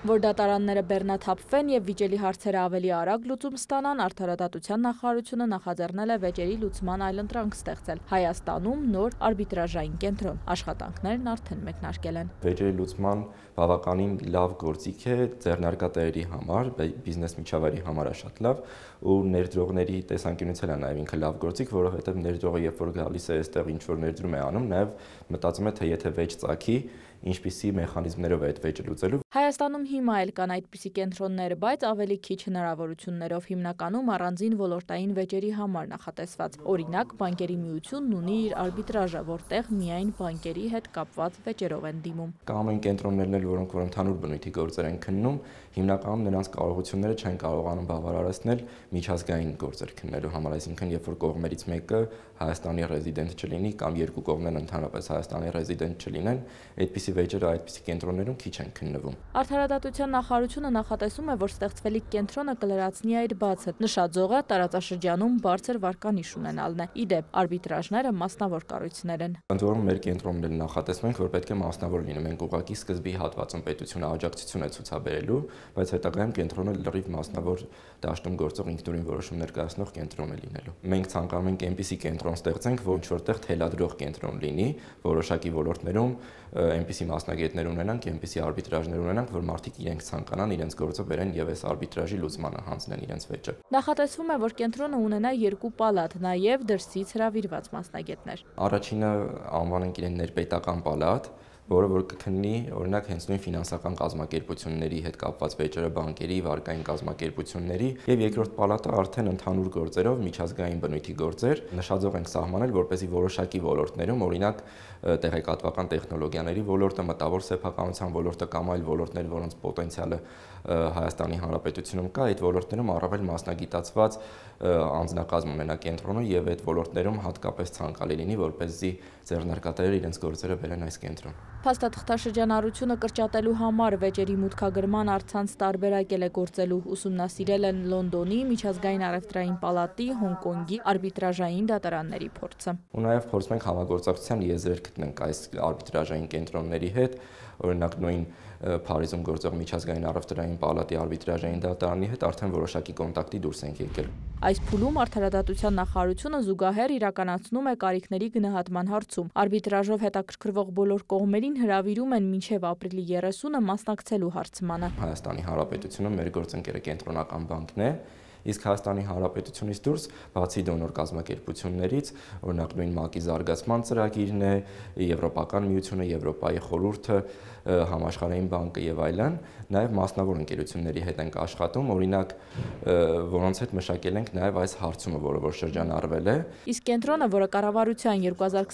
Որ դատարանները բեռնաթափվեն եւ վիճելի հարցերը ավելի արագ լուծում ստանան, Արդարադատության նախարարությունը նախաձեռնել է վեճերի լուծման այլընտրանք ստեղծել Հայաստանում նոր արբիտրաժային կենտրոն։ Աշխատանքներն արդեն մեկնարկել են։ Վեճերի լուծման բավականին լավ գործիք է ձեռնարկատերերի համար, բիզնես միջավայրի համար է շատ լավ ու ներդրողների տեսանկյունից էլ է նաեւ ինքը լավ գործիք, որովհետեւ ներդրողը երբ որ գալիս է այստեղ ինչ որ ներդրում է անում, նաեւ մտածում է թե եթե վեճ ծագի, ինչպիսի մեխանիզմներով է այդ վեճը լուծելու։ Հայաստանում հիմա էլ կան այդպիսի կենտրոններ, բայց ավելի քիչ հնարավորություններով, հիմնականում առանձին ոլորտային վեճերի համար նախատեսված։ Օրինակ, Բանկերի միությունն ունի իր արբիտրաժը, որտեղ միայն բանկերի հետ կապված վեճերով են դիմում։ Կամ այն կենտրոններն էլ, որոնք որ ընդհանուր բնույթի գործեր են քննում, հիմնականում նրանց կարողությունները չեն կարողանում բավարարեցնել միջազգային գործեր քննելու համար, այսինքն երբ որ կողմերից մեկը Հայաստանի ռեզիդենտ չլինի կամ երկու կողմերն ընդհանրապես Հայաստանի ռեզիդենտ չլինեն, այդպիսի վեճերը այդպիսի կենտրոններում քիչ են քննվում։ Արդարադատության նախարարությունը նախատեսում է, որ ստեղծվելիք կենտրոնը կլրացնի այդ բացը։ Նշաձողը տարածաշրջանում բարձր վարկանիշ ունենալն է։ Ի դեպ, արբիտրաժները մասնավոր կառույցներ են։ Ընդ որում մեր կենտրոններն նախատեսվում են, որ պետք է մասնավոր լինեն։ Մենք ուղղակի սկզբի հատվածում պետությունը աջակցություն է ցուցաբերելու, բայց հետագայում կենտրոնը լրիվ մասնավոր դաշտում գործող ինքնուրույն որոշումներ կայացնող կենտրոն է լինելու։ Մենք ցանկանում ենք այնպիսի կենտրոն ստեղծենք, որ ինչ որտեղ թելադրող կենտրոն լինի, որոշակի ոլորտներում այնպիսի մասնագետներ ունենանք, այնպիսի արբիտրաժներ ունենանք, որ մարդիկ իրենք ցանկանան իրենց գործը բերեն եւ այս արբիտրաժի լուծմանը հանձնեն իրենց վեճը։ Նախատեսվում է, որ կենտրոնը ունենա 2 պալատ, նաեւ դրսից հրավիրված մասնագետներ։ Առաջինը անվանենք իրեն ներպետական պալատ, որը որ կքննի օրինակ հենց նույն ֆինանսական կազմակերպությունների հետ կապված վեճերը, բանկերի, վարկային կազմակերպությունների, եւ երկրորդ պալատը արդեն ընդհանուր գործերով միջազգային բնույթի գործեր նշաձող ենք սահմանել, որպեսզի որոշակի ոլորտներում, օրինակ տեղեկատվական տեխնոլոգիաների ոլորտը, մտավոր սեփականության ոլորտը կամ այլ ոլորտներ, որոնց պոտենցիալը Հայաստանի Հանրապետությունում կա, այդ ոլորտներում առավել մասնագիտացված անձնակազմ ունենա կենտրոնը եւ այդ ոլորտներում հատկապես ցանկալի լինի, որպեսզի ձեռնարկատերերը իրենց գործերը բերեն այս կենտրոն։ Փաստաթղթաշրջանառությունը կրճատելու համար վեճերի մուտքագրման առցանց տարբերակել է գործելու, ուսումնասիրել են Լոնդոնի, Միջազգային առևտրային պալատի, Հոնկոնգի արբիտրաժային դատարանների փորձը։ Ու նաև փորձում ենք համագործակցության եզրեր գտնենք այս արբիտրաժային կենտրոնների հետ, օրինակ նույն Փարիզում գործող Միջազգային առևտրային պալատի արբիտրաժային դատարանի հետ արդեն որոշակի կոնտակտի դուրս ենք եկել։ Այս փուլում Արդարադատության նախարարությունը զուգահեռ իրականացնում է կարիքների գնահատման հարցում։ Արբիտրաժով հետաքրքրվող բոլոր կողմերին հրավիրում են մինչև ապրիլի 30-ը մասնակցելու հարցմանը։ Հայաստանի Հանրապետությունը մեր գործընկերը կենտրոնական բանկն է, իսկ Հայաստանի Հանրապետությունից դուրս, բացի դոնոր կազմակերպություններից, օրինակ նույն ՄԱԿ-ի զարգացման ծրագիրն է, Եվրոպական միությունը, Եվրոպայի խորհուրդը, Համաշխարհային բանկը եւ այլն, նաեւ մասնավոր ընկերությունների հետ ենք աշխատում, օրինակ որոնց հետ մշակել ենք նաեւ այս հարցումը, որը որ շրջանառվել է։ Իսկ կենտրոնը, որը կառավարության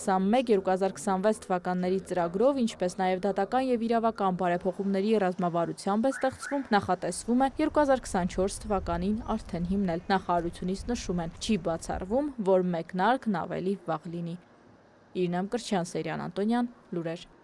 2021-2026 թվականների ծրագրով, ինչպես նաեւ դատական եւ իրավական բարեփոխումների ռազմավարությամբ է ստեղծվում, նախատեսվում է 2024 թվականին արդեն հիմնել։ Նախարարությունից նշում են, չի բացառվում, որ մեկնարկն ավելի վաղ լինի։ Իրինա Մկրտչյան, Սերյան Անտոնյան, լուրեր։